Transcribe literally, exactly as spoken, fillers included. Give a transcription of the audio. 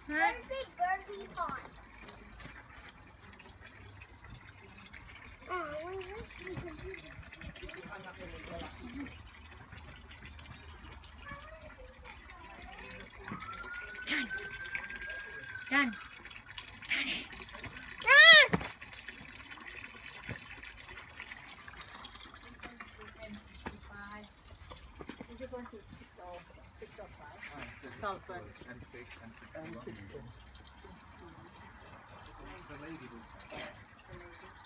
Very big birdie pond. Oh, what is this? Done. Done. Is it going to six or six or five? Sulfur. And six and six. And six. The lady will